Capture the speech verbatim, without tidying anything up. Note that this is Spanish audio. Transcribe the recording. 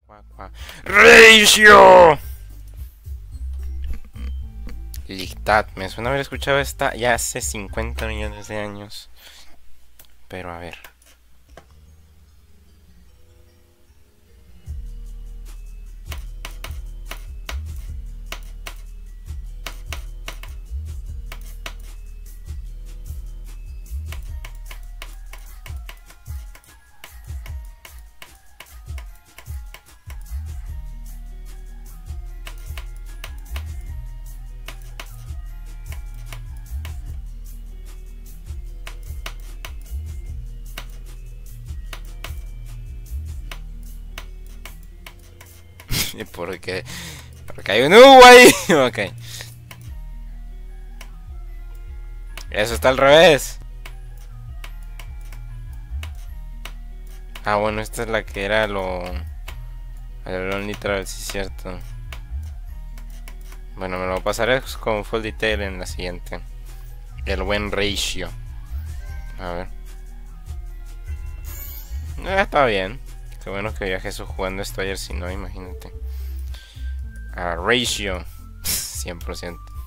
Ratio. Lictat. Me suena haber escuchado esta ya hace cincuenta millones de años. Pero a ver. ¿Por qué? Porque hay un U ahí. Ok. Eso está al revés. Ah, bueno, esta es la que era lo... El literal, sí es cierto. Bueno, me lo pasaré con full detail en la siguiente. El buen ratio. A ver. Eh, está bien. Qué bueno que viajé eso jugando esto ayer, si no, imagínate. A ratio. cien por ciento.